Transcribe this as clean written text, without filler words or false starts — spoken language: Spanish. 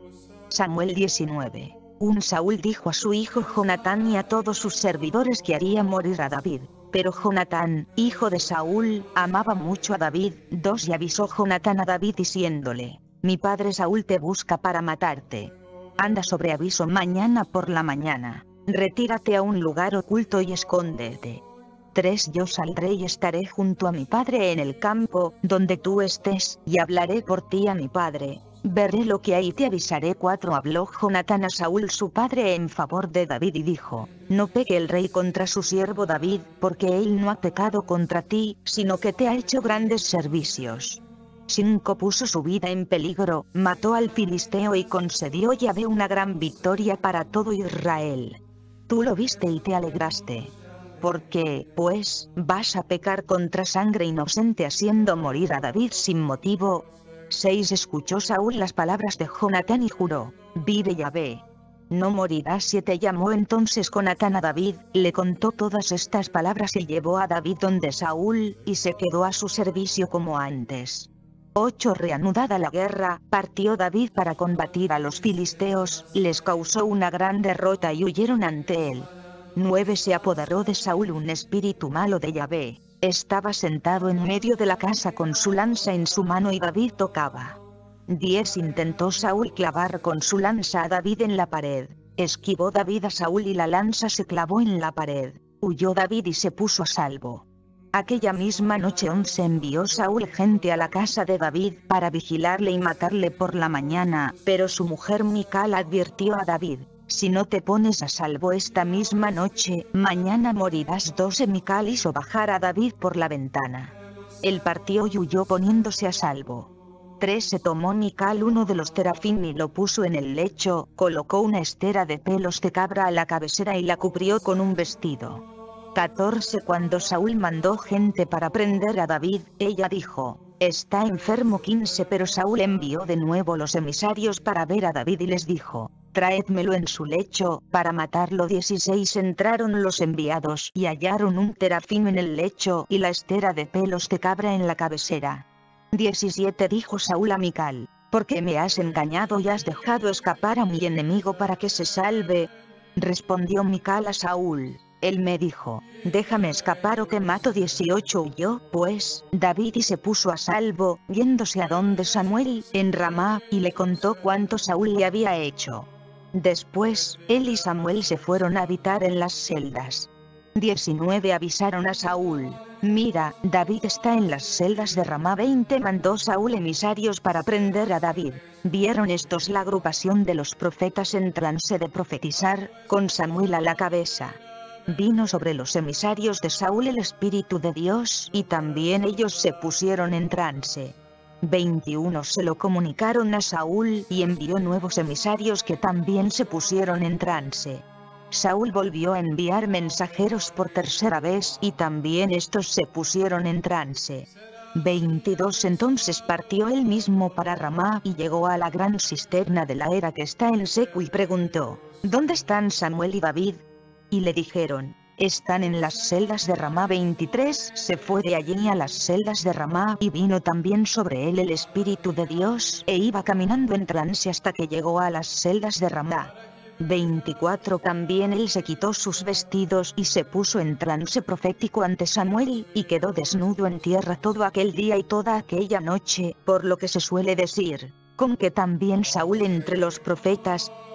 Samuel 19. Un Saúl dijo a su hijo Jonatán y a todos sus servidores que haría morir a David. Pero Jonatán, hijo de Saúl, amaba mucho a David. 2. Y avisó Jonatán a David diciéndole: mi padre Saúl te busca para matarte. Anda sobre aviso mañana por la mañana. Retírate a un lugar oculto y escóndete. 3. Yo saldré y estaré junto a mi padre en el campo, donde tú estés, y hablaré por ti a mi padre. Veré lo que hay y te avisaré. 4. Habló Jonatán a Saúl su padre en favor de David y dijo: no peque el rey contra su siervo David, porque él no ha pecado contra ti, sino que te ha hecho grandes servicios. 5. Puso su vida en peligro, mató al filisteo y concedió Yahvé una gran victoria para todo Israel. Tú lo viste y te alegraste. ¿Por qué, pues, vas a pecar contra sangre inocente haciendo morir a David sin motivo? 6. Escuchó Saúl las palabras de Jonatán y juró: vive Yahvé, no morirás. 7. Llamó entonces Jonatán a David, le contó todas estas palabras y llevó a David donde Saúl, y se quedó a su servicio como antes. 8. Reanudada la guerra, partió David para combatir a los filisteos, les causó una gran derrota y huyeron ante él. 9. Se apoderó de Saúl un espíritu malo de Yahvé. Estaba sentado en medio de la casa con su lanza en su mano y David tocaba. 10. Intentó Saúl clavar con su lanza a David en la pared. Esquivó David a Saúl y la lanza se clavó en la pared. Huyó David y se puso a salvo. Aquella misma noche 11 envió Saúl gente a la casa de David para vigilarle y matarle por la mañana, pero su mujer Mical advirtió a David: si no te pones a salvo esta misma noche, mañana morirás. 12. Mical hizo bajar a David por la ventana. Él partió y huyó poniéndose a salvo. 13. Tomó Mical uno de los terafín y lo puso en el lecho, colocó una estera de pelos de cabra a la cabecera y la cubrió con un vestido. 14. Cuando Saúl mandó gente para prender a David, ella dijo: está enfermo. 15. Pero Saúl envió de nuevo los emisarios para ver a David y les dijo: traédmelo en su lecho, para matarlo. 16. Entraron los enviados y hallaron un terafín en el lecho y la estera de pelos de cabra en la cabecera. 17. Dijo Saúl a Mical: ¿por qué me has engañado y has dejado escapar a mi enemigo para que se salve? Respondió Mical a Saúl: él me dijo: déjame escapar o te mato. 18. Huyó, pues, David y se puso a salvo, yéndose a donde Samuel, en Ramá, y le contó cuánto Saúl le había hecho. Después, él y Samuel se fueron a habitar en las celdas. 19. Avisaron a Saúl: mira, David está en las celdas de Ramá. 20. Mandó Saúl emisarios para prender a David. Vieron estos la agrupación de los profetas en trance de profetizar, con Samuel a la cabeza. Vino sobre los emisarios de Saúl el Espíritu de Dios y también ellos se pusieron en trance. 21. Se lo comunicaron a Saúl y envió nuevos emisarios que también se pusieron en trance. Saúl volvió a enviar mensajeros por tercera vez y también estos se pusieron en trance. 22. Entonces partió él mismo para Ramá y llegó a la gran cisterna de la era que está en seco y preguntó: ¿dónde están Samuel y David? Y le dijeron: están en las celdas de Ramá. 23. Se fue de allí a las celdas de Ramá y vino también sobre él el Espíritu de Dios e iba caminando en trance hasta que llegó a las celdas de Ramá. 24. También él se quitó sus vestidos y se puso en trance profético ante Samuel y quedó desnudo en tierra todo aquel día y toda aquella noche, por lo que se suele decir: con que también Saúl entre los profetas